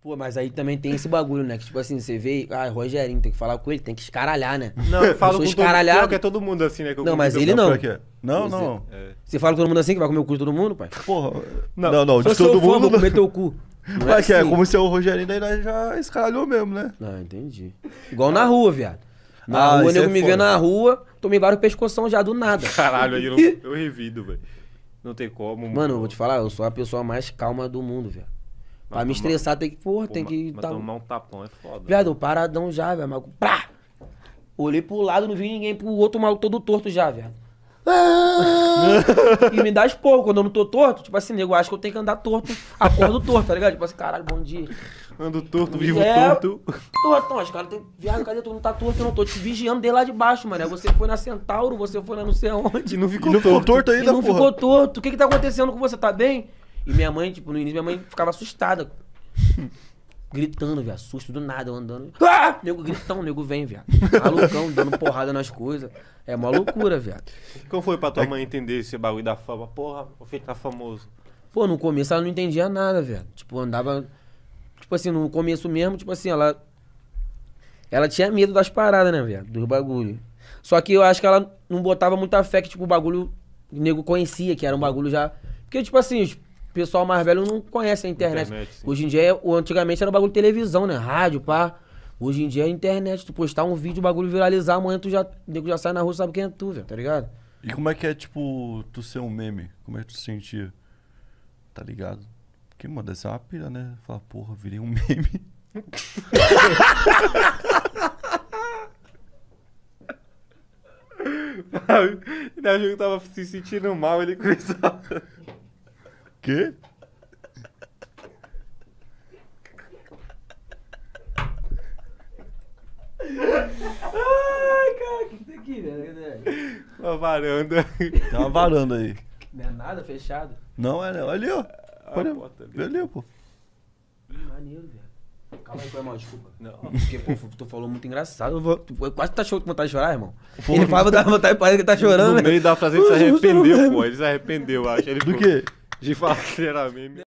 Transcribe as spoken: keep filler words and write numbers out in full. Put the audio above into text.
Pô, mas aí também tem esse bagulho, né? Que tipo assim, você vê, ah, Rogerinho, tem que falar com ele, tem que escaralhar, né? Não, eu falo sou com escaralhado. todo, que é todo mundo assim, né? Que eu Não, mas convido ele pra- não. Pra quê? Não, Você- não. É. Você fala com todo mundo assim, que vai comer o cu de todo mundo, pai? Porra. Não. Não, não, Se eu de sou todo fã, mundo. vou Não. comer teu cu. Não Mas que é assim. como se é o Rogerinho daí nós já escaralhou mesmo, né? Não, entendi. Igual na rua, viado. Na Ah, rua, o isso nego é me vê foda. na rua, tomei vários pescoção já do nada. Caralho, aí eu, eu revido, velho. Não tem como. Mano, eu vou te falar, eu sou a pessoa mais calma do mundo, velho. Pra Mas me tomar- estressar tem que, porra, Pô, tem mas- que... mas Tá... tomar um tapão é foda. Viado, eu paradão já, velho, mas... Pá! Olhei pro lado, não vi ninguém, pro outro maluco todo torto já, velho. Ah! E me dá esporro quando eu não tô torto, tipo assim, nego, eu acho que eu tenho que andar torto, acordo torto, tá ligado? Tipo assim, caralho, bom dia. Ando torto, vivo É. torto. Tortão, os caras tem. Viado, cadê tu? Não tá torto, eu não tô te vigiando de lá de baixo, mano. Você foi na Centauro, você foi na não sei aonde. E não ficou E não ficou torto. torto E ainda, não porra. ficou torto. O que que tá acontecendo com você? Tá bem? E minha mãe, tipo, no início, minha mãe ficava assustada. Gritando, velho. Susto do nada, eu andando. Ah! Nego gritão, nego vem, velho. Malucão, dando porrada nas coisas. É uma loucura, velho. Como foi pra tua mãe entender esse bagulho da fama? Porra, o feito tá famoso. Pô, no começo ela não entendia nada, velho. Tipo, andava. Tipo assim, no começo mesmo, tipo assim, ela. Ela tinha medo das paradas, né, velho? Dos bagulho. Só que eu acho que ela não botava muita fé que, tipo, o bagulho. O nego conhecia, que era um bagulho já. Porque, tipo assim, os pessoal mais velho não conhece a internet. Internet, sim. Hoje em dia, é- o- antigamente era um bagulho de televisão, né? Rádio, pá. Hoje em dia é internet. Tu postar um vídeo, o bagulho viralizar, amanhã tu já. O nego já sai na rua e sabe quem é tu, velho, tá ligado? E como é que é, tipo, tu ser um meme? Como é que tu se sentia? Tá ligado? Porque, mano, deve ser uma pira, né? Fala, porra, virei um meme. Ele achou que tava se sentindo mal, ele começou a... Quê? Ai, cara, o que, que tem aqui, velho? uma varanda. Tem uma varanda aí. Não é nada, fechado. Não, é, não. Ali, ó. A Olha, porta ali. vê ali, pô. Ih, maneiro, velho. Calma aí, foi mal, desculpa. Não. Porque, pô, tu falou muito engraçado. Eu vou, tu quase tá chorando com vontade de chorar, irmão. Ele fala, dá vontade, parece que tá chorando, No né? meio da frase ele se arrependeu, pô. Ele se arrependeu, acho. Ele Do ficou- quê? De falar que ele era meme.